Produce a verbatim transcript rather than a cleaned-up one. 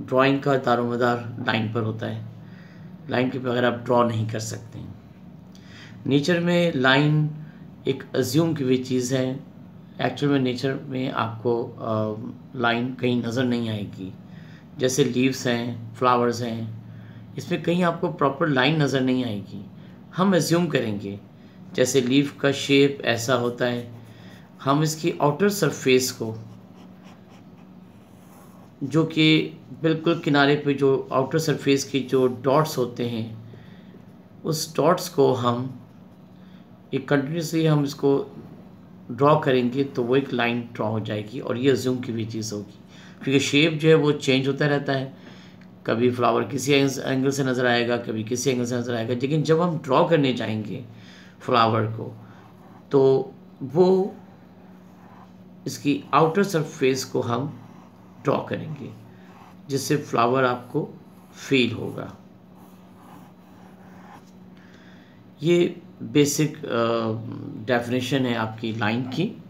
Drawing का दारोमदार line पर होता है। लाइन के बगैर आप ड्रॉ नहीं कर सकते। नेचर में लाइन एक अज्यूम की हुई चीज़ है। एक्चुअल में नेचर में आपको लाइन कहीं नज़र नहीं आएगी। जैसे लीव्स हैं, फ्लावर्स हैं, इसमें कहीं आपको प्रॉपर लाइन नज़र नहीं आएगी। हम एज्यूम करेंगे जैसे लीफ का शेप ऐसा होता है, हम इसकी आउटर सरफेस को, जो कि बिल्कुल किनारे पे जो आउटर सरफेस की जो डॉट्स होते हैं, उस डॉट्स को हम एक कंटिन्यूसली हम इसको ड्रॉ करेंगे तो वो एक लाइन ड्रॉ हो जाएगी और ये अज्यूम की भी चीज़ होगी, क्योंकि शेप जो है वो चेंज होता रहता है। कभी फ्लावर किसी एंगल से नज़र आएगा, कभी किसी एंगल से नज़र आएगा, लेकिन जब हम ड्रॉ करने जाएंगे फ्लावर को तो वो इसकी आउटर सरफेस को हम ड्रॉ करेंगे, जिससे फ्लावर आपको फील होगा। ये बेसिक डेफिनेशन है आपकी लाइन की।